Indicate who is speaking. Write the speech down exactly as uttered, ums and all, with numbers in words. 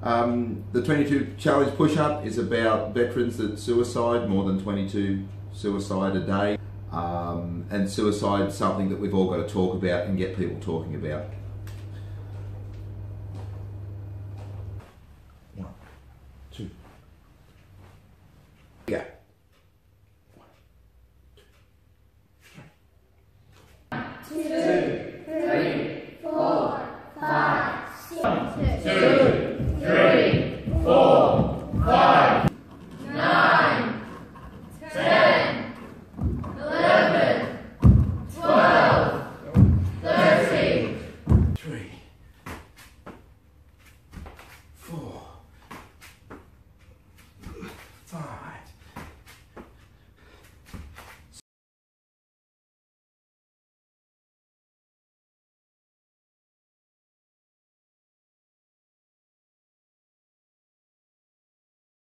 Speaker 1: Um, the twenty-two Challenge Push-Up is about veterans that suicide, more than twenty-two suicide a day. Um, and suicide is something that we've all got to talk about and get people talking about.